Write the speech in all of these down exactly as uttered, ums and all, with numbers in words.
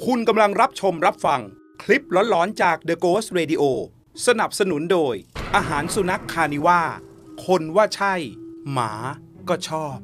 คุณกำลังรับชมรับฟังคลิปหลอนๆจาก The Ghost Radio สนับสนุนโดยอาหารสุนัขคานิว่าคนว่าใช่หมาก็ชอบ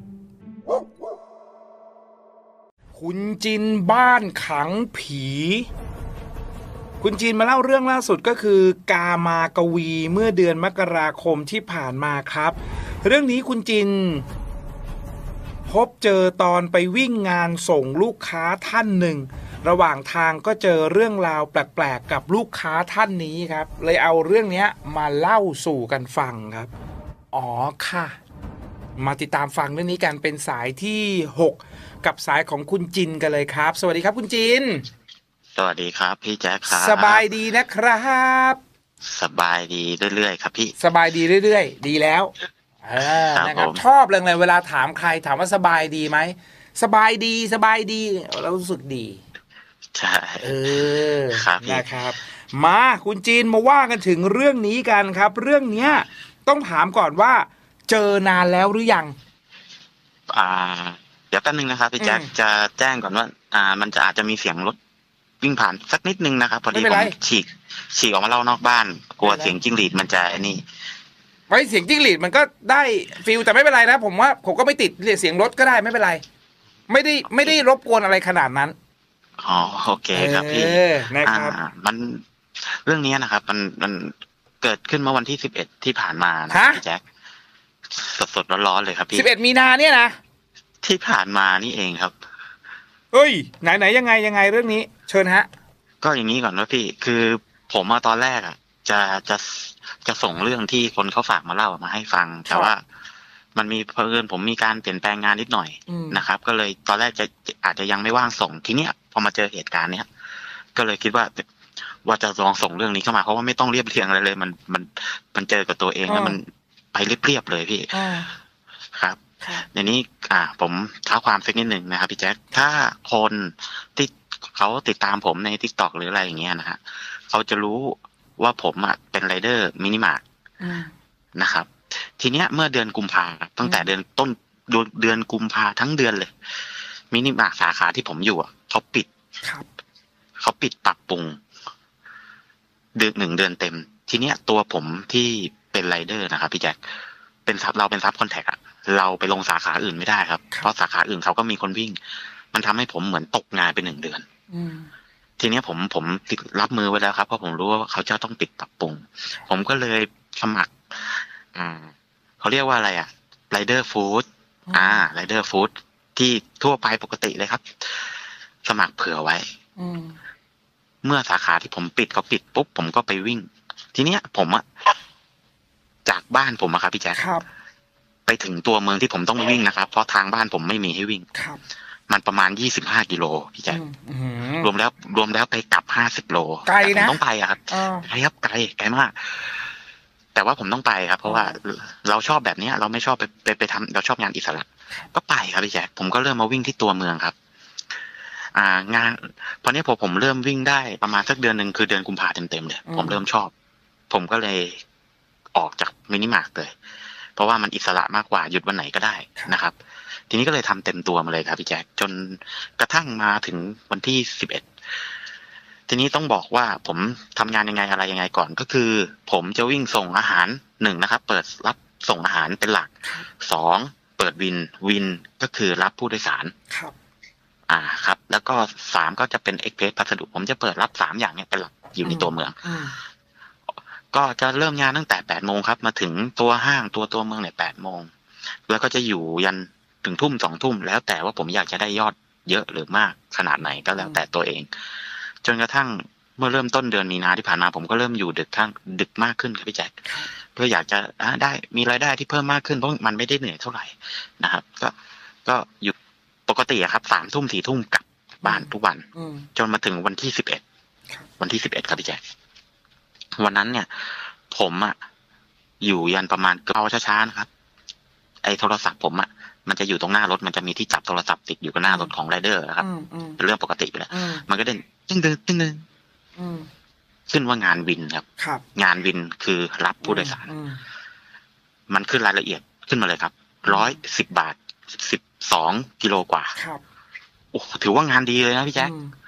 คุณจินบ้านขังผีคุณจีนมาเล่าเรื่องล่าสุดก็คือกามากวีเมื่อเดือนมกราคมที่ผ่านมาครับเรื่องนี้คุณจินพบเจอตอนไปวิ่งงานส่งลูกค้าท่านหนึ่งระหว่างทางก็เจอเรื่องราวแปลกๆกับลูกค้าท่านนี้ครับเลยเอาเรื่องนี้มาเล่าสู่กันฟังครับอ๋อค่ะมาติดตามฟังเรื่องนี้กันเป็นสายที่หกกับสายของคุณจินกันเลยครับสวัสดีครับคุณจินสวัสดีครับพี่แจ๊คครับสบายดีนะครับสบายดีเรื่อยๆครับพี่สบายดีเรื่อยๆดีแล้วเออนะครับชอบเลยเลยเวลาถามใครถามว่าสบายดีไหมสบายดีสบายดีเรารู้สึกดีใช่เออครับนะครับมาคุณจีนมาว่ากันถึงเรื่องนี้กันครับเรื่องเนี้ยต้องถามก่อนว่าเจอนานแล้วหรือยังอ่าเดี๋ยวแป๊บนึงนะครับพี่แจ๊คจะแจ้งก่อนว่าอ่ามันจะอาจจะมีเสียงรถวิ่งผ่านสักนิดนึงนะครับพอดีผมฉีกฉีกออกมาเล่านอกบ้านกลัวเสียงจิ้งหรีดมันจะนี่ไว้เสียงจิ้งหรีดมันก็ได้ฟิลแต่ไม่เป็นไรนะผมว่าผมก็ไม่ติดเสียงรถก็ได้ไม่เป็นไรไม่ได้ไม่ได้รบกวนอะไรขนาดนั้นอ๋อโอเคครับพี่นะครับมันเรื่องนี้นะครับมันมันเกิดขึ้นเมื่อวันที่สิบเอ็ดที่ผ่านมานะพี่แจ๊คสดๆร้อนๆเลยครับพี่สิบเอ็ดมีนาเนี่ยนะที่ผ่านมานี่เองครับเฮ้ยไหนไหนยังไงยังไงเรื่องนี้เชิญฮะก็อย่างนี้ก่อนว่าพี่คือผมมาตอนแรกอ่ะจะจะจะส่งเรื่องที่คนเขาฝากมาเล่ามาให้ฟังแต่ว่ามันมีเพิ่นผมมีการเปลี่ยนแปลงงานนิดหน่อยนะครับก็เลยตอนแรกจะอาจจะยังไม่ว่างส่งทีเนี้ยพอมาเจอเหตุการณ์เนี้ยก็เลยคิดว่าว่าจะลองส่งเรื่องนี้เข้ามาเพราะว่าไม่ต้องเรียบเรียงอะไรเลยมันมันมันเจอกับตัวเองแล้วมันไปเรียบๆเลยพี่ครับในนี้อ่าผมเท้าความสักนิดหนึ่งนะครับพี่แจ๊คถ้าคนที่เขาติดตามผมใน TikTok หรืออะไรอย่างเงี้ยนะฮะเขาจะรู้ว่าผมอ่ะเป็นไรเดอร์มินิมาร์ทนะครับทีเนี้ยเมื่อเดือนกุมภาตั้งแต่เดือนต้นเดือนกุมภาทั้งเดือนเลยมินิมาร์ทสาขาที่ผมอยู่อ่ะเขาปิดเขาปิดปรับปรุงเดือนหนึ่งเดือนเต็มทีเนี้ยตัวผมที่เป็นไรเดอร์นะครับพี่แจ็คเป็นซับเราเป็นซับคอนแทคอะเราไปลงสาขาอื่นไม่ได้ครับเพราะสาขาอื่นเขาก็มีคนวิ่งมันทำให้ผมเหมือนตกงานไปหนึ่งเดือนทีเนี้ยผมผมติดรับมือไว้แล้วครับเพราะผมรู้ว่าเขาจะต้องปิดปรับปรุงผมก็เลยสมัครอ่าเขาเรียกว่าอะไรอะไรเดอร์ฟู้ดอ่าไรเดอร์ฟู้ดที่ทั่วไปปกติเลยครับสมัครเผื่อไว้เมื่อสาขาที่ผมปิดเขาปิดปุ๊บผมก็ไปวิ่งทีเนี้ยผมอะจากบ้านผมอะครับพี่แจ๊คไปถึงตัวเมืองที่ผมต้องวิ่งนะครับเพราะทางบ้านผมไม่มีให้วิ่งมันประมาณยี่สิบห้ากิโลพี่แจ๊ครวมแล้วรวมแล้วไปกลับห้าสิบโลไกลนะต้องไปอะครับไกลครับไกลไกลมากแต่ว่าผมต้องไปครับเพราะว่าเราชอบแบบนี้เราไม่ชอบไปไปไปทำเราชอบงานอิสระก็ไปครับพี่แจ๊คผมก็เริ่มมาวิ่งที่ตัวเมืองครับอ่างานพอเนี้ยพอผมเริ่มวิ่งได้ประมาณสักเดือนหนึ่งคือเดือนกุมภาเต็มเต็มเลยผมเริ่มชอบผมก็เลยออกจากมินิมาร์ทเลยเพราะว่ามันอิสระมากกว่าหยุดวันไหนก็ได้นะครับทีนี้ก็เลยทำเต็มตัวมาเลยครับพี่แจ๊คจนกระทั่งมาถึงวันที่สิบเอ็ดทีนี้ต้องบอกว่าผมทำงานยังไงอะไรยังไงก่อนก็คือผมจะวิ่งส่งอาหารหนึ่งนะครับเปิดรับส่งอาหารเป็นหลักสองเปิดวินวินก็คือรับผู้โดยสารครับอ่าครับแล้วก็สามก็จะเป็นเอ็กเพรสพัสดุผมจะเปิดรับสามอย่างเนี้ยเป็นหลักอยู่ในตัวเมืองก็จะเริ่มงานตั้งแต่แปดโมงครับมาถึงตัวห้างตัวตัวเมืองเนี่ยแปดโมงแล้วก็จะอยู่ยันถึงทุ่มสองทุ่มแล้วแต่ว่าผมอยากจะได้ยอดเยอะหรือมากขนาดไหนก็แล้วแต่ตัวเองจนกระทั่งเมื่อเริ่มต้นเดือนมีนาที่ผ่านมาผมก็เริ่มอยู่ดึกทั้งดึกมากขึ้นครับพี่แจ๊คเพื่ออยากจะได้มีรายได้ที่เพิ่มมากขึ้นเพราะมันไม่ได้เหนื่อยเท่าไหร่นะครับก็ก็อยู่ปกติครับสามทุ่มสี่ทุ่มกลับบ้านทุกวันจนมาถึงวันที่สิบเอ็ดวันที่สิบเอ็ดครับพี่แจ๊ควันนั้นเนี่ยผมอ่ะอยู่ยันประมาณเก้าช้าๆนะครับไอ้โทรศัพท์ผมอ่ะมันจะอยู่ตรงหน้ารถมันจะมีที่จับโทรศัพท์ติดอยู่กับหน้ารถของไรเดอร์นะครับเป็นเรื่องปกติไปแล้วมันก็เด่นตึ้งตึ้งตึ้งตึ้งขึ้นว่างานวินครับงานวินคือรับผู้โดยสารมันขึ้นรายละเอียดขึ้นมาเลยครับร้อยสิบบาทสิบสองกิโลกว่าโอ้ถือว่างานดีเลยนะพี่แจ๊ค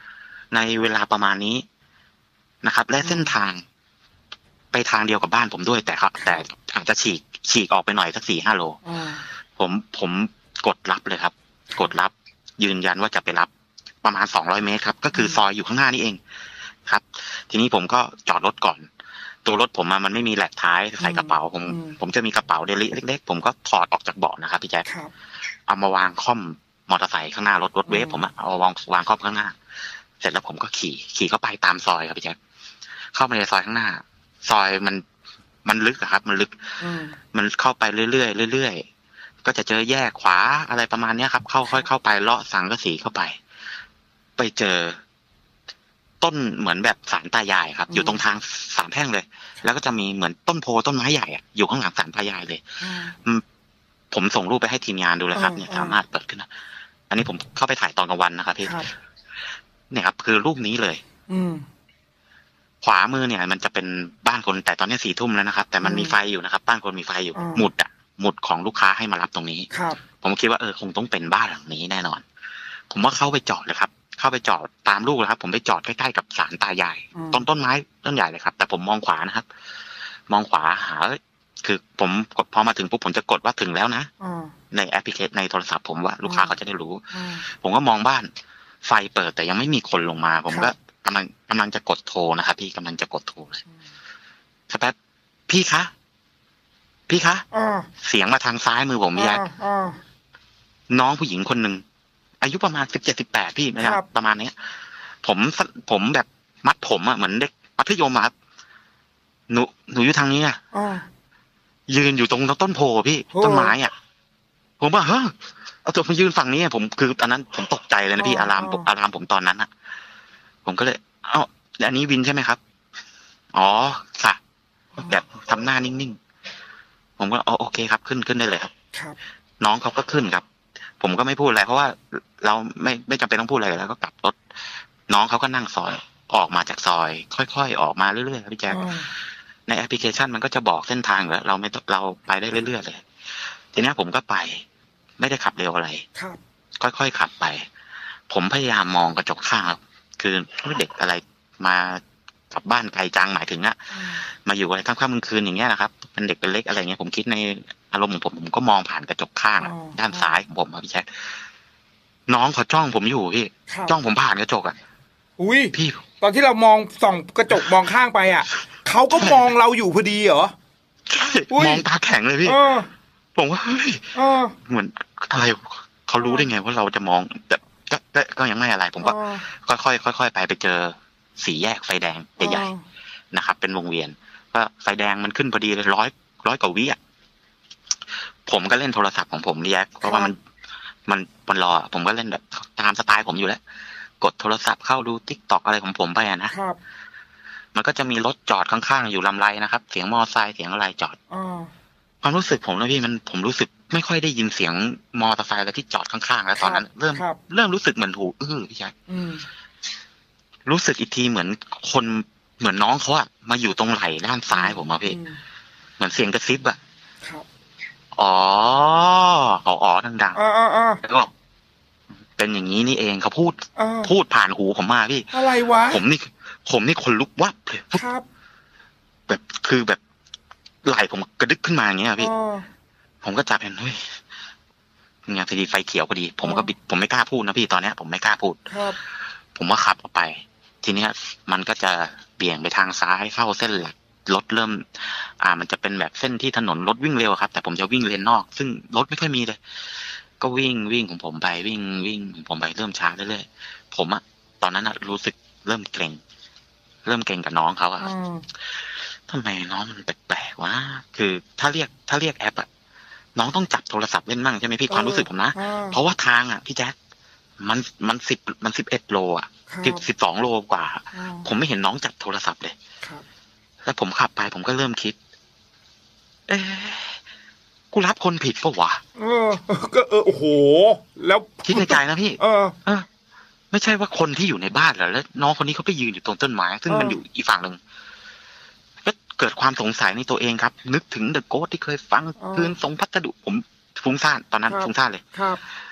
ในเวลาประมาณนี้นะครับ และเส้นทางไปทางเดียวกับบ้านผมด้วยแต่ครับแต่อาจจะฉีกฉีกออกไปหน่อยสักสี่ห้าโลผมผมกดรับเลยครับกดรับยืนยันว่าจะไปรับประมาณสองร้อยเมตรครับก็คือซอยอยู่ข้างหน้านี่เองครับทีนี้ผมก็จอดรถก่อนตัวรถผมมันไม่มีแหลกท้ายใส่กระเป๋าผมผมจะมีกระเป๋าเดลิเล็กๆผมก็ถอดออกจากเบาะนะครับพี่แจ๊คเอามาวางค่อมมอเตอร์ไซค์ข้างหน้ารถรถเวฟผมเอาวางวางค่อมข้างหน้าเสร็จแล้วผมก็ขี่ขี่เข้าไปตามซอยครับพี่แจ๊คเข้าไปในซอยข้างหน้าซอยมันมันลึกอะครับมันลึกมันเข้าไปเรื่อยๆเรื่อยๆก็จะเจอแยกขวาอะไรประมาณนี้ครับเข้าค่อยเข้าไปเลาะสังกะสีเข้าไปไปเจอต้นเหมือนแบบศาลตายายครับอยู่ตรงทางสามแพร่งเลยแล้วก็จะมีเหมือนต้นโพต้นไม้ใหญ่อะอยู่ข้างหลังศาลตายายเลยผมส่งรูปไปให้ทีมงานดูเลยครับเนี่ยสามารถเปิดขึ้นนะอันนี้ผมเข้าไปถ่ายตอนกลางวันนะครับพี่เนี่ยครับคือรูปนี้เลยขวามือเนี่ยมันจะเป็นบ้านคนแต่ตอนนี้สี่ทุ่มแล้วนะครับแต่มันมีไฟอยู่นะครับบ้านคนมีไฟอยู่หมุดอะหมุดของลูกค้าให้มารับตรงนี้ผมคิดว่าเออคงต้องเป็นบ้านหลังนี้แน่นอนผมว่าเข้าไปจอดเลยครับเข้าไปจอดตามลูกเลยครับผมไปจอดใกล้ๆกับศาลตายายต้นต้นไม้ต้นใหญ่เลยครับแต่ผมมองขวานะครับมองขวาหาคือผมพอมาถึงปุ๊บผมจะกดว่าถึงแล้วนะในแอปพลิเคชันในโทรศัพท์ผมว่าลูกค้าเขาจะได้รู้ผมก็มองบ้านไฟเปิดแต่ยังไม่มีคนลงมาผมก็กำลังกำลังจะกดโทรนะครับพี่กำลังจะกดโทรเลยสักแป๊บพี่คะพี่คะเสียงมาทางซ้ายมือผมพี่แจ๊คน้องผู้หญิงคนหนึ่งอายุประมาณสิบเจ็ดสิบแปดพี่นะครับประมาณนี้ผมผมแบบมัดผมอะเหมือนเด็กมัธยมครับหนูหนูอยู่ทางนี้อะยืนอยู่ตรงต้นโพพี่ต้นไม้อ่ะผมว่าเฮ้ยเอาตัวมายืนฝั่งนี้ผมคือตอนนั้นผมตกใจเลยนะพี่อารามอารามผมตอนนั้นอ่ะผมก็เลยเอ้าอันนี้วินใช่ไหมครับอ๋อค่ะแบบทำหน้านิ่งๆผมก็อ๋อโอเคครับขึ้นขึ้นได้เลยครับน้องเขาก็ขึ้นครับผมก็ไม่พูดอะไรเพราะว่าเราไม่ไม่จำเป็นต้องพูดอะไรแล้วก็กลับรถน้องเขาก็นั่งซอยออกมาจากซอยค่อยๆออกมาเรื่อยๆครับพี่แจ๊คในแอปพลิเคชันมันก็จะบอกเส้นทางแล้วเราไม่เราไปได้เรื่อยๆเลยทีนี้ผมก็ไปไม่ได้ขับเร็วอะไรค่อยๆขับไปผมพยายามมองกระจกข้างครับคือเด็กอะไรมากลับบ้านไกลจังหมายถึงอะมาอยู่อะไรค่ำๆกลางคืนอย่างเงี้ยนะครับเป็นเด็กเป็นเล็กอะไรเงี้ยผมคิดในอารมณ์ของผมผมก็มองผ่านกระจกข้างด้านซ้ายของผมครับพี่แจ๊คน้องเขาจ้องผมอยู่พี่จ้องผมผ่านกระจกอะอุ้ยพี่ตอนที่เรามองส่องกระจกมองข้างไปอ่ะเขาก็มองเราอยู่พอดีเหรอใช่มองตาแข็งเลยพี่ผมว่าเฮ้ยเหมือนอะไรเขารู้ได้ไงว่าเราจะมองแบบก็ก็ยังไม่อะไรผมก็ค่อยๆค่อยๆไปไปเจอสี่แยกไฟแดงใหญ่ๆนะครับเป็นวงเวียนก็ไฟแดงมันขึ้นพอดีเลยร้อยร้อยกว่าวิอ่ะผมก็เล่นโทรศัพท์ของผมนี่แยกเพราะว่ามันมันมันรอผมก็เล่นแบบตามสไตล์ผมอยู่แล้วกดโทรศัพท์เข้าดูติ๊กต็อกอะไรของผมไปอ่ะนะครับมันก็จะมีรถจอดข้างๆอยู่ลำไรนะครับเสียงมอไซค์เสียงอะไรจอดความรู้สึกผมนะพี่มันผมรู้สึกไม่ค่อยได้ยินเสียงมอเตอร์ไซค์อะไรที่จอดข้างๆแล้วตอนนั้นเริ่มเริ่มรู้สึกเหมือนหูอื้อพี่ชายรู้สึกอีกทีเหมือนคนเหมือนน้องเขาอะมาอยู่ตรงไหล่ด้านซ้ายผมอะพี่เหมือนเสียงกระซิบอะอ๋ออ๋ออ๋อดังๆแล้วก็เป็นอย่างนี้นี่เองเขาพูดพูดผ่านหูผมมาพี่อะไรวะผมนี่ผมนี่คนลุกวับเลยครับแบบคือแบบไหล่ผมกระดึกขึ้นมาอย่างเงี้ยพี่ผมก็จับเห็นเฮ้ยงานพอดีไฟเขียวพอดีผมก็บิดผมไม่กล้าพูดนะพี่ตอนเนี้ยผมไม่กล้าพูดผมก็ขับออกไปทีเนี้ยมันก็จะเบี่ยงไปทางซ้ายเข้าเส้นหลักรถเริ่มอ่ามันจะเป็นแบบเส้นที่ถนนรถวิ่งเร็วครับแต่ผมจะวิ่งเลนนอกซึ่งรถไม่ค่อยมีเลยก็วิ่งวิ่งของผมไปวิ่งวิ่งของผมไปเริ่มช้าเรื่อยๆผมอะตอนนั้นอะรู้สึกเริ่มเกรงเริ่มเกรงกับน้องเขาอะทำไมน้องมันแปลกๆวะคือถ้าเรียกถ้าเรียกแอปอะน้องต้องจับโทรศัพท์เล่นมั่งใช่ไหมพี่ความรู้สึกผมนะเพราะว่าทางอะพี่แจ๊คมันมันสิบมันสิบเอ็ดโลอะสิบสิบสองโลกว่าผมไม่เห็นน้องจับโทรศัพท์เลยแล้วผมขับไปผมก็เริ่มคิดเอ๊ะกูรับคนผิดปะวะเออก็เออโอ้โหแล้วคิดในใจนะพี่เออเออไม่ใช่ว่าคนที่อยู่ในบ้านเหรอแล้วน้องคนนี้เขาไปยืนอยู่ตรงต้นไม้ซึ่งมันอยู่อีกฝั่งหนึ่งก็เกิดความสงสัยในตัวเองครับนึกถึงเดอะโกสที่เคยฟังคืนส่งพัสดุผมฟุ้งซ่านตอนนั้นฟุ้งซ่านเลยครับ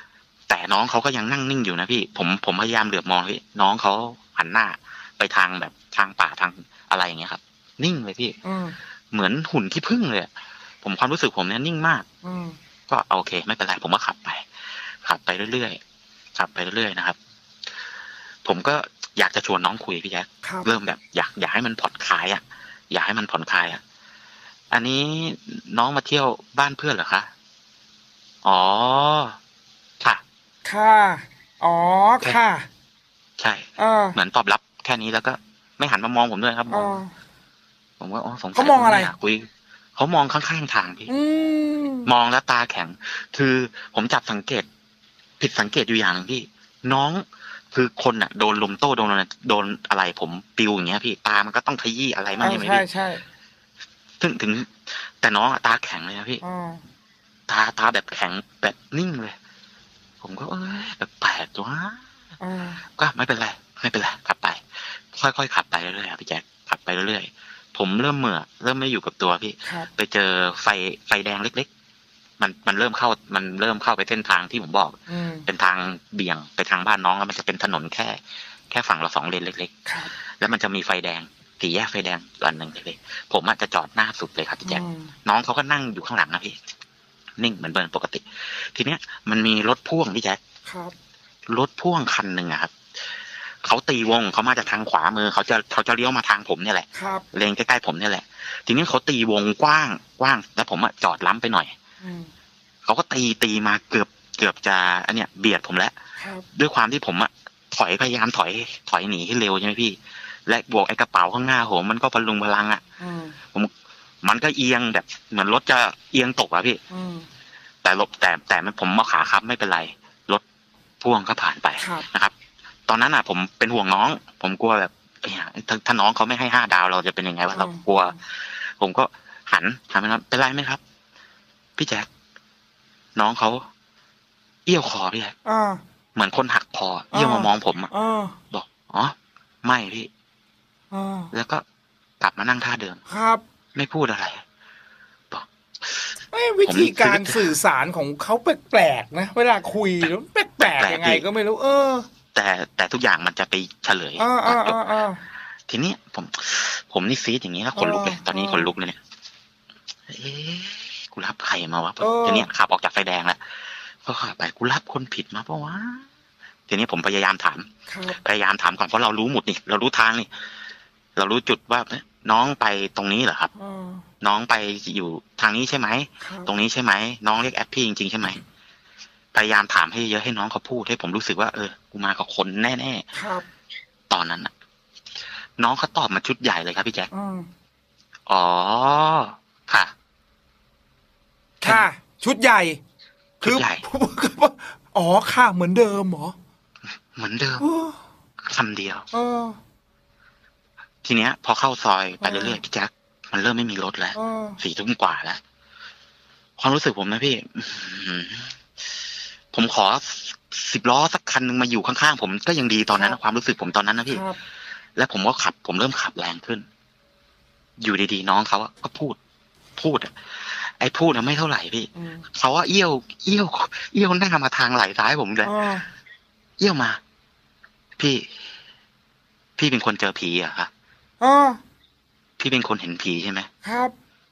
แต่น้องเขาก็ยังนั่งนิ่งอยู่นะพี่ผมผมพยายามเหลือบมองพี่น้องเขาหันหน้าไปทางแบบทางป่าทางอะไรอย่างเงี้ยครับนิ่งเลยพี่เหมือนหุ่นที่พึ่งเลยผมความรู้สึกผมเนี่ยนิ่งมากก็โอเคไม่เป็นไรผมก็ขับไปขับไปเรื่อยๆขับไปเรื่อยๆนะครับผมก็อยากจะชวนน้องคุยพี่แจ๊คเริ่มแบบอยากอยากให้มันผ่อนคลายอ่ะอยากให้มันผ่อนคลายอ่ะอันนี้น้องมาเที่ยวบ้านเพื่อนเหรอคะอ๋อค่ะค่ะอ๋อค่ะใช่เหมือนตอบรับแค่นี้แล้วก็ไม่หันมามองผมด้วยครับมองผมว่าอ๋อสงสัยเขามองอะไรคุยเขามองข้างๆทางพี่มองแล้วตาแข็งคือผมจับสังเกตผิดสังเกตอยู่อย่างหนึ่งพี่น้องคือคนอ่ะโดนลมโต้โดนอะไรโดนอะไรผมปิวอย่างเงี้ยพี่ตามันก็ต้องขยี้อะไรมากใช่ไหมพี่ใช่ใช่ถึงถึงแต่น้องตาแข็งเลยนะพี่ตาตาแบบแข็งแบบนิ่งเลยผมก็เอ้ยแบบแปลกจ้ะก็ไม่เป็นไรไม่เป็นไรขับไปค่อยๆขับไปเรื่อยๆพี่แจ๊คขับไปเรื่อยๆผมเริ่มเมื่อเริ่มไม่อยู่กับตัวพี่ไปเจอไฟไฟแดงเล็กๆมันมันเริ่มเข้ามันเริ่มเข้าไปเส้นทางที่ผมบอกเป็นทางเบี่ยงไปทางบ้านน้องแล้วมันจะเป็นถนนแค่แค่ฝั่งละสองเลนเล็กๆแล้วมันจะมีไฟแดงสี่แยกไฟแดงอันหนึ่งเลยผมอาจจะจอดหน้าสุดเลยครับพี่แจ๊คน้องเขาก็นั่งอยู่ข้างหลังนะพี่นิ่งเหมือนเดิมปกติทีเนี้ยมันมีรถพ่วงพี่แจ๊ครถพ่วงคันหนึ่งอะครับเขาตีวงเขามาจากทางขวามือเขาจะเขาจะเลี้ยวมาทางผมเนี่ยแหละเลนใกล้ๆผมเนี่ยแหละทีนี้เขาตีวงกว้างกว้างแล้วผมอะจอดล้ำไปหน่อยเขาก็ตีตีมาเกือบเกือบจะอันเนี้ยเบียดผมแล้วด้วยความที่ผมอะถอยพยายามถอยถอยหนีให้เร็วใช่ไหมพี่และบวกไอ้กระเป๋าข้างหน้าผมมันก็พลุงพลังอะผมมันก็เอียงแบบเหมือนรถจะเอียงตกอะพี่แต่ลบแต่แต่ผมมาขาครับไม่เป็นไรรถพ่วงก็ผ่านไปนะครับตอนนั้นอ่ะผมเป็นห่วงน้องผมกลัวแบบถ้าถ้าน้องเขาไม่ให้ห้าดาวเราจะเป็นยังไงวะเรากลัวผมก็หันถามไปนะเป็นไรไหมครับพี่แจ๊คน้องเขาเอี้ยวคอพี่แจ๊คเหมือนคนหักคอเอี้ยวมามองผมอ่ะบอกอ๋อไม่พี่แล้วก็กลับมานั่งท่าเดิมครับไม่พูดอะไรบอกวิธีการสื่อสารของเขาแปลกๆนะเวลาคุยแล้วแปลกๆยังไงก็ไม่รู้เออแต่แต่ทุกอย่างมันจะไปเฉลยตอนจบทีนี้ผมผมนี่ซีดอย่างนี้แล้วขนลุกเลยตอนนี้ขนลุกเลยเนี่ยเอ๊ะกูรับใครมาวะทีนี้ขับออกจากไฟแดงแล้วก็ขับไปกูรับคนผิดมาปะวะทีนี้ผมพยายามถามพยายามถามก่อนเพราะเรารู้หมดนี่เรารู้ทางนี่เรารู้จุดว่าน้องไปตรงนี้เหรอครับน้องไปอยู่ทางนี้ใช่ไหมตรงนี้ใช่ไหมน้องเรียกแอปพี่จริงๆใช่ไหมพยายามถามให้เยอะให้น้องเขาพูดให้ผมรู้สึกว่าเออกูมากับคนแน่ๆครับตอนนั้นน่ะน้องเขาตอบมาชุดใหญ่เลยครับพี่แจ๊คอ๋อค่ะค่ะชุดใหญ่คืออ๋อค่ะเหมือนเดิมเหรอเหมือนเดิมคำเดียวทีเนี้ยพอเข้าซอยไปเรื่อยๆพี่แจ๊คมันเริ่มไม่มีรถแล้วสี่ทุ่มกว่าแล้วความรู้สึกผมนะพี่ผมขอสิบล้อสักคันหนึ่งมาอยู่ข้างๆผมก็ยังดีตอนนั้นความรู้สึกผมตอนนั้นนะพี่แล้วผมก็ขับผมเริ่มขับแรงขึ้นอยู่ดีๆน้องเขาก็พูดพูดอะไอ้พูดนะไม่เท่าไหร่พี่เขาว่าเอี้ยวเอี้ยวเอี้ยวหน้ามาทางไหล่ซ้ายผมเลยเอี้ยวมาพี่พี่เป็นคนเจอผีเหรอคะพี่เป็นคนเห็นผีใช่ไหมครับ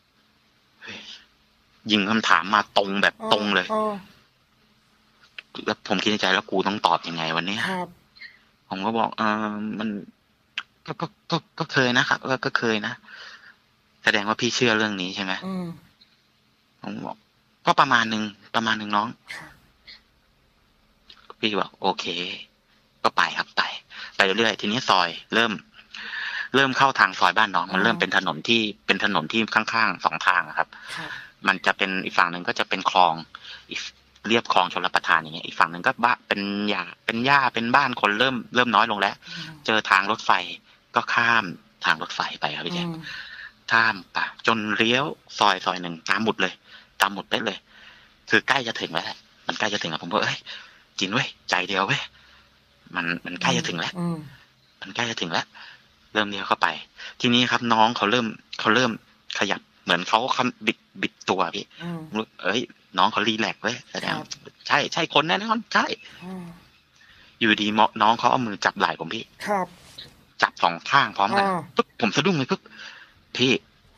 ยิงคำถามมาตรงแบบตรงเลยแล้วผมคิดในใจแล้วกูต้องตอบยังไงวันนี้ผมก็บอกเออมันก็ก็ก็ก็เคยนะครับก็ก็เคยนะแสดงว่าพี่เชื่อเรื่องนี้ใช่ไหมผมบอกก็ประมาณหนึ่งประมาณหนึ่งน้องพี่บอกโอเคก็ไปครับไปไปเรื่อยๆทีนี้ซอยเริ่มเริ่มเข้าทางซอยบ้านน้องมันเริ่มเป็นถนนที่เป็นถนนที่ข้างๆสองทางครับมันจะเป็นอีกฝั่งหนึ่งก็จะเป็นคลองอีกเรียบคลองชลประทานอย่างเงี้ยอีกฝั่งหนึ่งก็บ้าเป็นหญ้าเป็นหญ้าเป็นบ้านคนเริ่มเริ่มน้อยลงแล้วเจอทางรถไฟก็ข้ามทางรถไฟไปครับพี่แจ๊คข้ามไปจนเลี้ยวซอยซอยหนึ่งตามหมุดเลยตามหมุดได้เลยคือใกล้จะถึงแล้วมันใกล้จะถึงแล้วผมบอกเอ้ยจินเว้ยใจเดียวเว้ยมันมันใกล้จะถึงแล้วมันใกล้จะถึงแล้วเริ่มเลี้ยวเข้าไปทีนี้ครับน้องเขาเริ่มเขาเริ่มขยับเหมือนเขาบิดบิดตัวพี่เอ้ยน้องเขารีแลกซ์เว้ยแสดงใช่ใช่คนแน่นอนใช่อยู่ดีน้องเขาเอามือจับไหล่ผมพี่ครับจับสองข้างพร้อมกันปึ๊บผมสะดุ้งเลยปึ๊บพี่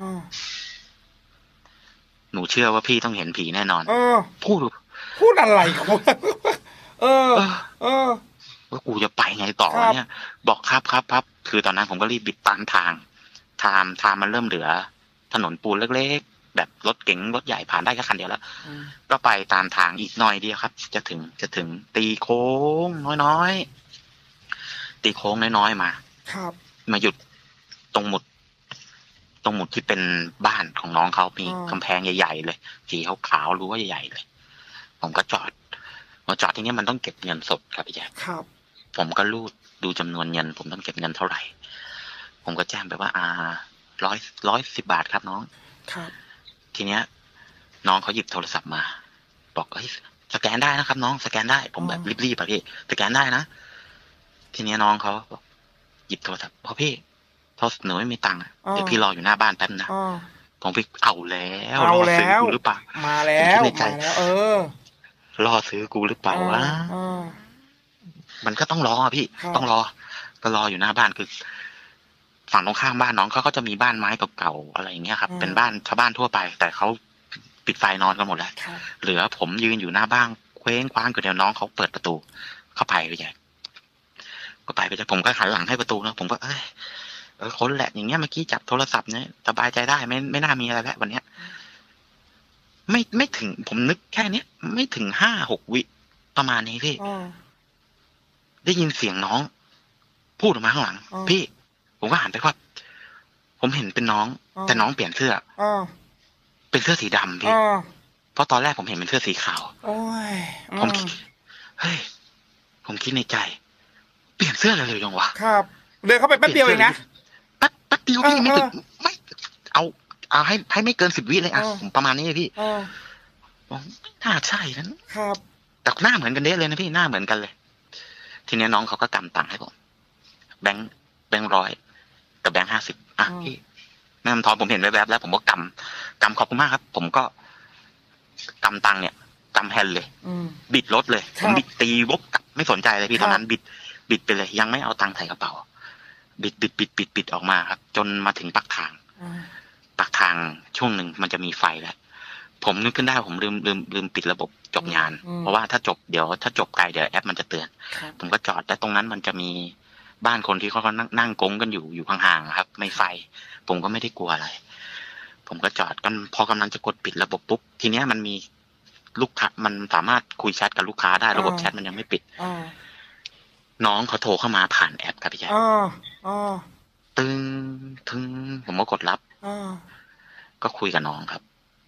หนูเชื่อว่าพี่ต้องเห็นผีแน่นอนพูดพูดอะไรคุณเออเออว่ากูจะไปไงต่อเนี่ยบอกครับครับครับคือตอนนั้นผมก็รีบบิดตามทางทางทางมันเริ่มเหลือถนนปูนเล็กๆแบบรถเก๋งรถใหญ่ผ่านได้แค่คันเดียวแล้วก็ไปตามทางอีกหน่อยเดียวครับจะถึงจะถึงตีโค้งน้อยๆตีโค้งน้อยๆมาครับมาหยุดตรงหมุดตรงหมุดที่เป็นบ้านของน้องเขามีกำแพงใหญ่ๆเลยสีขาวๆรู้ว่าใหญ่ๆเลยผมก็จอดมาจอดที่นี่มันต้องเก็บเงินสดครับพี่แจ๊คครับผมก็รูดดูจำนวนเงินผมต้องเก็บเงินเท่าไหร่ผมก็แจ้งไปว่าอ่าร้อยร้อยสิบบาทครับน้องครับทีเนี้ยน้องเขาหยิบโทรศัพท์มาบอกเฮ้ยสแกนได้นะครับน้องสแกนได้ผมแบบรีบๆอะพี่สแกนได้นะทีเนี้ยน้องเขาหยิบโทรศัพท์พอพี่โทรศัพท์หนูไม่มีตังค์เดี๋ยวพี่รออยู่หน้าบ้านแป๊บนะผมพี่เอาแล้วเอาแล้วหรือเปล่ามาแล้วมาแล้วเออรอซื้อกูหรือเปล่าวะมันก็ต้องรอพี่ต้องรอก็รออยู่หน้าบ้านคือฝั่งตรงข้ามบ้านน้องเขาก็จะมีบ้านไม้เก่าๆอะไรอย่างเงี้ยครับเป็นบ้านชาวบ้านทั่วไปแต่เขาปิดไฟนอนกันหมดแล้วเหลือผมยืนอยู่หน้าบ้านเคว้งคว้างอยู่เดี๋ยวน้องเขาเปิดประตูเข้าไปไปแย่ก็ไปไปแต่ผมก็หันหลังให้ประตูนะผมก็เอ้ยเออคนแหละอย่างเงี้ยเมื่อกี้จับโทรศัพท์เนี่ยสบายใจได้ไม่ไม่น่ามีอะไรแล้ววันเนี้ยไม่ไม่ถึงผมนึกแค่เนี้ยไม่ถึงห้าหกวิประมาณนี้พี่ได้ยินเสียงน้องพูดออกมาข้างหลังพี่ผมก็หันไปว่าผมเห็นเป็นน้องแต่น้องเปลี่ยนเสื้อเป็นเสื้อสีดำพี่เพราะตอนแรกผมเห็นเป็นเสื้อสีขาวผมคิดเฮ้ยผมคิดในใจเปลี่ยนเสื้อเลยเลยยังวะครับเดินเข้าไปแป๊บเดียวเองนะแป๊บแป๊บเดียวพี่ไม่ถึงไม่เอาเอาให้ให้ไม่เกินสิบวิเลยอ่ะผมประมาณนี้เลยพี่น่าใช่นั้นครับแต่หน้าเหมือนกันเด้เลยนะพี่หน้าเหมือนกันเลยทีนี้น้องเขาก็กำตังค์ให้ผมแบงค์แบงค์ร้อยกับแบงค์ห้าสิบอ่ะพี่แม่มันทอนผมเห็นแวบๆแล้วผมก็กำกำขอบคุณมากครับ ผมก็กำตังค์เนี่ยกำแฮนเลยบิดรถเลยผมบิดตีวกกลับไม่สนใจเลยพี่ตอนนั้นบิดบิดไปเลยยังไม่เอาตังค์ใส่กระเป๋าบิดบิดบิดบิดบิดออกมาครับจนมาถึงปากทางปากทางช่วงหนึ่งมันจะมีไฟแล้วผมนึกขึ้นได้ผมลืมลืมลืมปิดระบบจบงานเพราะว่าถ้าจบเดี๋ยวถ้าจบไกลเดี๋ยวแอปมันจะเตือนผมก็จอดแต่ตรงนั้นมันจะมีบ้านคนที่เขานั่งนั่งกงกันอยู่อยู่ห่างๆครับไม่ไฟผมก็ไม่ได้กลัวอะไรผมก็จอดกันพอกำลังจะกดปิดระบบปุ๊บทีเนี้ยมันมีลูกค้ามันสามารถคุยแชทกับลูกค้าได้ระบบแชทมันยังไม่ปิดน้องเขาโทรเข้ามาผ่านแอปครับพี่แจ๊คตึงทึงผมก็กดรับก็คุยกับน้องครับ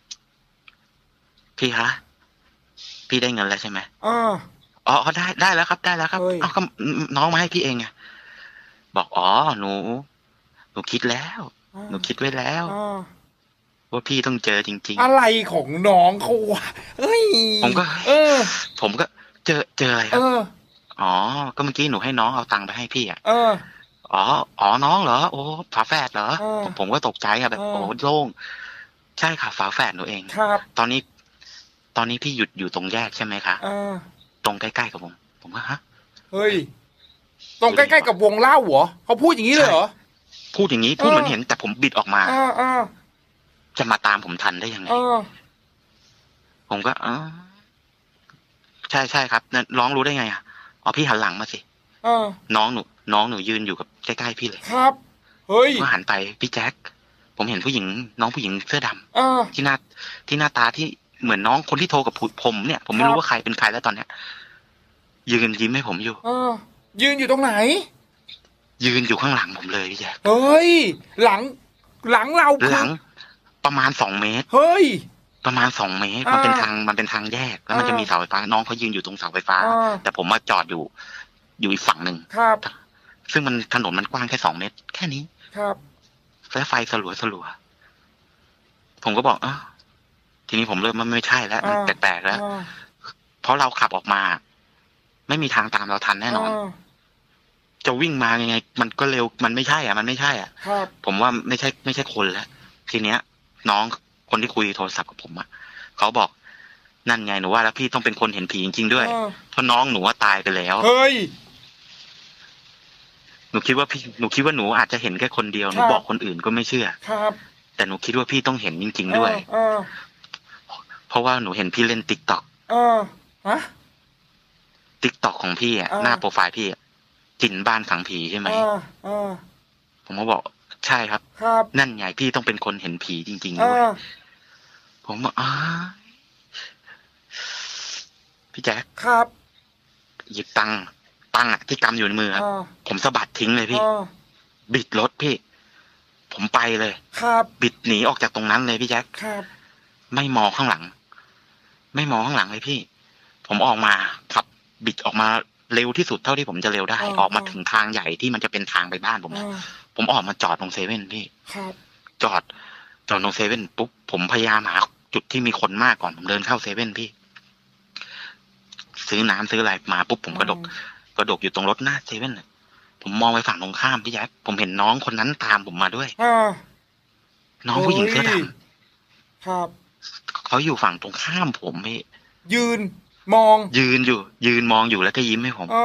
พี่คะพี่ได้เงินแล้วใช่ไหมอ๋ออ๋อได้ได้แล้วครับได้แล้วครับเอาก็น้องมาให้พี่เองไงบอกอ๋อหนูหนูคิดแล้วหนูคิดไว้แล้วว่าพี่ต้องเจอจริงๆอะไรของน้องเขาวะเฮ้ยผมก็เออผมก็เจอเจออะไรครับอ๋อก็เมื่อกี้หนูให้น้องเอาตังค์ไปให้พี่อ่ะเอออ๋ออ๋อน้องเหรอโอ้ฝาแฝดเหรอผมก็ตกใจอะแบบโอ้โล่งใช่ค่ะฝาแฝดหนูเองครับตอนนี้ตอนนี้พี่หยุดอยู่ตรงแยกใช่ไหมคะตรงใกล้ๆกับผมผมว่าฮะเฮ้ยตรงใกล้ๆกับวงเล่าเหรอเขาพูดอย่างนี้เลยเหรอพูดอย่างนี้พูดเหมือนเห็นแต่ผมบิดออกมาจะมาตามผมทันได้ยังไงผมก็อ๋อใช่ใช่ครับน้องรู้ได้ไงอ่ะอ๋อพี่หันหลังมาสิน้องหนูน้องหนูยืนอยู่กับใกล้ๆพี่เลยครับเฮ้ยก็หันไปพี่แจ็คผมเห็นผู้หญิงน้องผู้หญิงเสื้อดำที่หน้าที่หน้าตาที่เหมือนน้องคนที่โทรกับผมเนี่ยผมไม่รู้ว่าใครเป็นใครแล้วตอนเนี้ยยืนยิ้มให้ผมอยู่เออยืนอยู่ตรงไหนยืนอยู่ข้างหลังผมเลยพี่แจ๊คเฮ้ยหลังหลังเราหลังประมาณสองเมตรเฮ้ยประมาณสองเมตรมันเป็นทางมันเป็นทางแยกแล้วมันจะมีเสาไฟฟ้าน้องเขายืนอยู่ตรงเสาไฟฟ้าแต่ผมมาจอดอยู่อยู่อีกฝั่งหนึ่งครับซึ่งมันถนนมันกว้างแค่สองเมตรแค่นี้ครับแล้วไฟสลัวสลัวผมก็บอกเออทีนี้ผมเริ่มมันไม่ใช่แล้วมันแปลกๆแล้วเพราะเราขับออกมาไม่มีทางตามเราทันแน่นอนจะวิ่งมายังไงมันก็เร็วมันไม่ใช่อ่ะมันไม่ใช่อ่ะผมว่าไม่ใช่ไม่ใช่คนแล้วทีเนี้ยน้องคนที่คุยโทรศัพท์กับผมอ่ะเขาบอกนั่นไงหนูว่าแล้วพี่ต้องเป็นคนเห็นผีจริงๆด้วยเพราะน้องหนูว่าตายไปแล้วเฮ้ยหนูคิดว่าพี่หนูคิดว่าหนูอาจจะเห็นแค่คนเดียวหนูบอกคนอื่นก็ไม่เชื่อครับแต่หนูคิดว่าพี่ต้องเห็นจริงๆด้วยเพราะว่าหนูเห็นพี่เล่นติ๊กต็อกเออฮะติ๊กต็อกของพี่อ่ะหน้าโปรไฟล์พี่จินบ้านขังผีใช่ไหมผมก็บอกใช่ครับนั่นไงพี่ต้องเป็นคนเห็นผีจริงๆด้วยผมบอกอ้าพี่แจ๊คครับหยิบตังค์ตังค์อ่ะที่กำอยู่ในมือครับผมสะบัดทิ้งเลยพี่บิดรถพี่ผมไปเลยครับบิดหนีออกจากตรงนั้นเลยพี่แจ๊คครับไม่มองข้างหลังไม่มองข้างหลังเลยพี่ผมออกมาขับบิดออกมาเร็วที่สุดเท่าที่ผมจะเร็วได้ออกมาถึงทางใหญ่ที่มันจะเป็นทางไปบ้านผมผมออกมาจอดตรงเซเว่นพี่จอดจอดตรงเซเว่นปุ๊บผมพยายามหาจุดที่มีคนมากก่อนผมเดินเข้าเซเว่นพี่ซื้อน้ำซื้ออะไรมาปุ๊บผมกระดกกระดกอยู่ตรงรถหน้าเซเว่นผมมองไปฝั่งตรงข้ามพี่แจ๊คผมเห็นน้องคนนั้นตามผมมาด้วยน้องผู้หญิงเสื้อดำครับเขาอยู่ฝั่งตรงข้ามผมพี่ยืนมองยืนอยู่ยืนมองอยู่แล้วก็ยิ้มให้ผม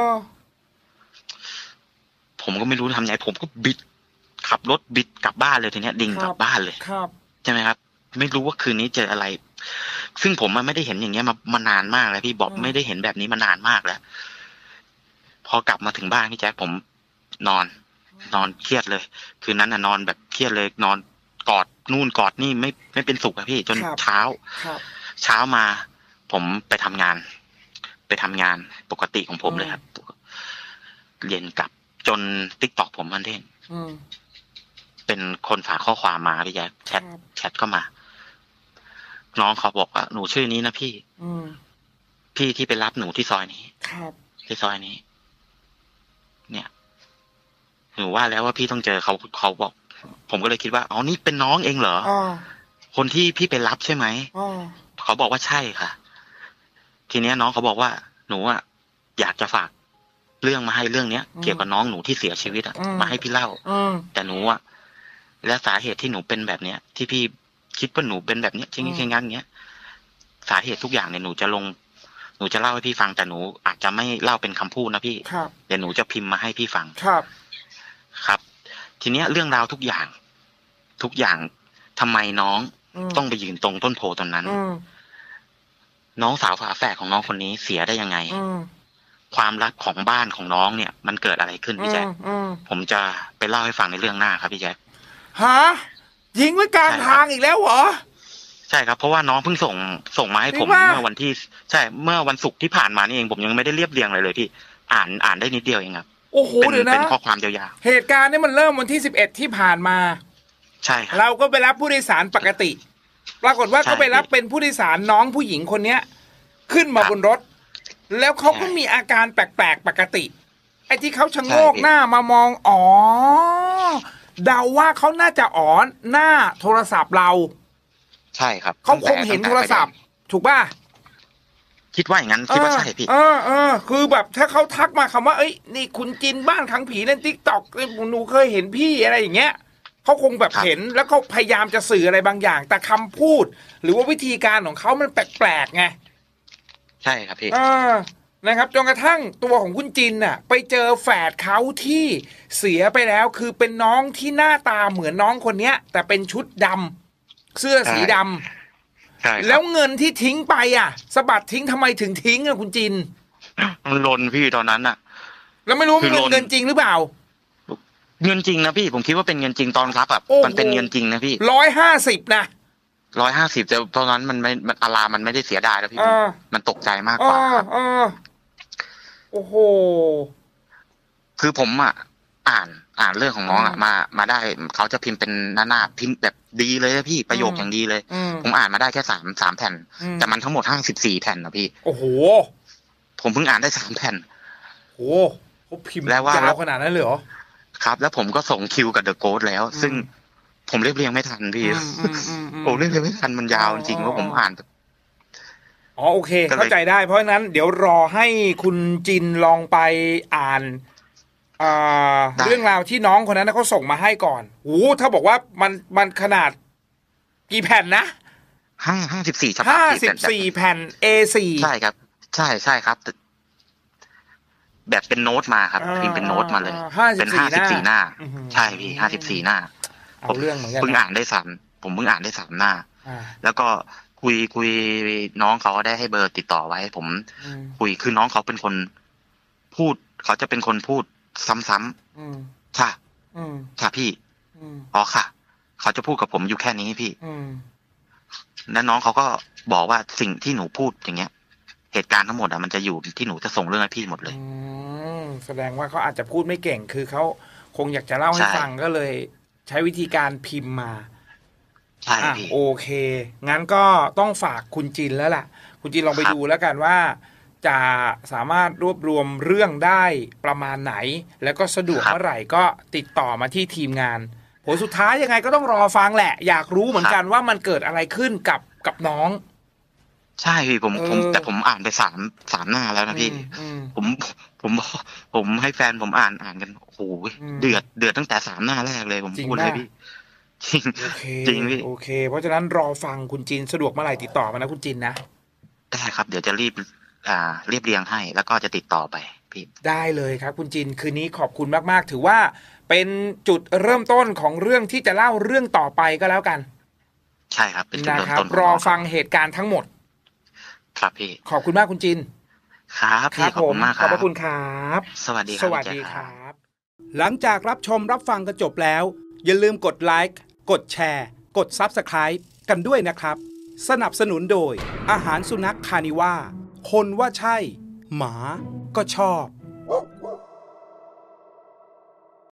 ผมก็ไม่รู้ทำไงผมก็บิดขับรถบิดกลับบ้านเลยทีเนี้ยดิ่งกลับบ้านเลยครับใช่ไหมครับไม่รู้ว่าคืนนี้เจออะไรซึ่งผมมันไม่ได้เห็นอย่างเงี้ยมามานานมากแล้วพี่บอกไม่ได้เห็นแบบนี้มานานมากแล้วพอกลับมาถึงบ้านพี่แจ๊คผมนอนนอนเครียดเลยคืนนั้นน่ะนอนแบบเครียดเลยนอนกอดนู่นกอดนี่ไม่ไม่เป็นสุขอะพี่จนเช้าเช้ามาผมไปทำงานไปทำงานปกติของผมเลยครับเรียนกลับจนติ๊กต็อกผมมันเด้งเป็นคนฝากข้อความมาพี่แจ๊คแชทแชทเข้ามาน้องเขาบอกว่าหนูชื่อนี้นะพี่พี่ที่ไปรับหนูที่ซอยนี้ที่ซอยนี้เนี่ยหนูว่าแล้วว่าพี่ต้องเจอเขาเขาบอกผมก็เลยคิดว่าอ๋อนี่เป็นน้องเองเหรอคนที่พี่ไปรับใช่ไหมเขาบอกว่าใช่ค่ะทีเนี้ยน้องเขาบอกว่าหนูอ่ะอยากจะฝากเรื่องมาให้เรื่องเนี้ยเกี่ยวกับน้องหนูที่เสียชีวิตอ่ะมาให้พี่เล่าแต่หนูอ่ะและสาเหตุที่หนูเป็นแบบเนี้ยที่พี่คิดว่าหนูเป็นแบบเนี้ยเช่นนี้เช่นงั้นเนี้ยสาเหตุทุกอย่างเนี่ยหนูจะลงหนูจะเล่าให้พี่ฟังแต่หนูอาจจะไม่เล่าเป็นคำพูดนะพี่เดี๋ยวหนูจะพิมพ์มาให้พี่ฟังครับครับทีเนี้ยเรื่องราวทุกอย่างทุกอย่างทำไมน้องต้องไปยืนตรงต้นโพต้นนั้นน้องสาวฝาแฝดของน้องคนนี้เสียได้ยังไงความรักของบ้านของน้องเนี่ยมันเกิดอะไรขึ้นพี่แจ๊คผมจะไปเล่าให้ฟังในเรื่องหน้าครับพี่แจ๊คฮะยิงไว้กลางทางอีกแล้วเหรอใช่ครับเพราะว่าน้องเพิ่งส่งส่งมาให้ผมเมื่อวันที่ใช่เมื่อวันศุกร์ที่ผ่านมานี่เองผมยังไม่ได้เรียบเรียงอะไรเลยพี่อ่านอ่านได้นิดเดียวเองครับโอ้โหเดี๋ยวนะเป็นข้อความยาวๆเหตุการณ์นี้มันเริ่มวันที่สิบเอ็ดที่ผ่านมาใช่เราก็ไปรับผู้โดยสารปกติปรากฏว่าก็ไปรับเป็นผู้โดยสารน้องผู้หญิงคนเนี้ยขึ้นมาบนรถแล้วเขาก็มีอาการแปลกๆปกติไอ้ที่เขาชะโงกหน้ามามองอ๋อเดาว่าเขาน่าจะอ๋อหน้าโทรศัพท์เราใช่ครับเขาคงเห็นโทรศัพท์ถูกป่ะคิดว่าอย่างนั้นคิดว่าใช่พี่เออเออคือแบบถ้าเขาทักมาคำว่าเอ้ยนี่คุณจินบ้านขังผีเล่นติ๊กต็อกหนูเคยเห็นพี่อะไรอย่างเงี้ยเขาคงแบบเห็นแล้วเขาพยายามจะสื่ออะไรบางอย่างแต่คำพูดหรือว่าวิธีการของเขามันแปลกๆไงใช่ครับพี่อ่านะครับจนกระทั่งตัวของคุณจินน่ะไปเจอแฝดเขาที่เสียไปแล้วคือเป็นน้องที่หน้าตาเหมือนน้องคนเนี้ยแต่เป็นชุดดำเสื้อสีดำแล้วเงินที่ทิ้งไปอ่ะสะบัดทิ้งทำไมถึงทิ้งอ่ะคุณจินมันหล่นพี่ตอนนั้นอ่ะแล้วไม่รู้มันเงินจริงหรือเปล่าเงินจริงนะพี่ผมคิดว่าเป็นเงินจริงตอนรับแบบมันเป็นเงินจริงนะพี่ร้อยห้าสิบนะร้อยห้าสิบแต่ตอนนั้นมันไม่มันอารามันไม่ได้เสียดายแล้วพี่มันตกใจมากกว่าโอ้โหคือผมอ่ะอ่านอ่านเรื่องของน้องอ่ะมามาได้เขาจะพิมพ์เป็นหน้าหน้าพิมพ์แบบดีเลยนะพี่ประโยคอย่างดีเลยผมอ่านมาได้แค่สามสามแผ่นแต่มันทั้งหมดห้าสิบสี่แผ่นนะพี่โอ้โหผมเพิ่งอ่านได้สามแผ่นโอ้เขาพิมพ์แล้วว่ายาวขนาดนั้นเลยเหรอครับแล้วผมก็ส่งคิวกับเดอะโกสแล้วซึ่งผมเรียบเรียงไม่ทันพี่ผมเรียบเรียงไม่ทันมันยาวจริงๆว่าผมอ่านอ๋อโอเคเข้าใจได้เพราะฉะนั้นเดี๋ยวรอให้คุณจินลองไปอ่านเรื่องราวที่น้องคนนั้นเขาส่งมาให้ก่อนโอ้ถ้าบอกว่ามันมันขนาดกี่แผ่นนะห้าห้าสิบสี่ฉบับห้าสิบสี่แผ่น เอ สี่ใช่ครับใช่ใช่ครับแบบเป็นโน้ตมาครับพิมพ์เป็นโน้ตมาเลยเป็นห้าสิบสี่หน้าใช่พี่ห้าสิบสี่หน้าเอาเรื่องเหมือนกันเพิ่งอ่านได้สามผมเพิ่งอ่านได้สามหน้าแล้วก็คุยคุยน้องเขาได้ให้เบอร์ติดต่อไว้ผมคุยคือน้องเขาเป็นคนพูดเขาจะเป็นคนพูดซ้ำๆค่ะค่ะพี่อ๋อค่ะเขาจะพูดกับผมอยู่แค่นี้พี่แล้วน้องเขาก็บอกว่าสิ่งที่หนูพูดอย่างเงี้ยเหตุการณ์ทั้งหมดอะมันจะอยู่ที่หนูจะส่งเรื่องให้พี่หมดเลยแสดงว่าเขาอาจจะพูดไม่เก่งคือเขาคงอยากจะเล่าให้ฟังก็เลยใช้วิธีการพิมพ์มาใช่พี่โอเคงั้นก็ต้องฝากคุณจินแล้วล่ะคุณจินลองไปดูแล้วกันว่าจะสามารถรวบรวมเรื่องได้ประมาณไหนแล้วก็สะดวกเมื่อไหร่ก็ติดต่อมาที่ทีมงานผลสุดท้ายยังไงก็ต้องรอฟังแหละอยากรู้เหมือนกันว่ามันเกิดอะไรขึ้นกับกับน้องใช่พี่ผมผมแต่ผมอ่านไปสามสามหน้าแล้วนะพี่ผมผมผมให้แฟนผมอ่านอ่านกันโอ้โหเดือดเดือดตั้งแต่สามหน้าแรกเลยผมพูดเลยพี่จริงจริงพี่โอเคเพราะฉะนั้นรอฟังคุณจินสะดวกเมื่อไหร่ติดต่อมานะคุณจินนะได้ครับเดี๋ยวจะรีบอ่าเรียบเรียงให้แล้วก็จะติดต่อไปพี่ได้เลยครับคุณจินคืนนี้ขอบคุณมากๆถือว่าเป็นจุดเริ่มต้นของเรื่องที่จะเล่าเรื่องต่อไปก็แล้วกันใช่ครับเป็นจุดเริ่มต้นรอฟังเหตุการณ์ทั้งหมดครับพี่ขอบคุณมากคุณจินครับพี่ขอบคุณมากครับขอบคุณครับสวัสดีสวัสดีครับหลังจากรับชมรับฟังกันจบแล้วอย่าลืมกดไลค์กดแชร์กด ซับสไครบ์ กันด้วยนะครับสนับสนุนโดยอาหารสุนัขคานิว่าคนว่าใช่หมาก็ชอบ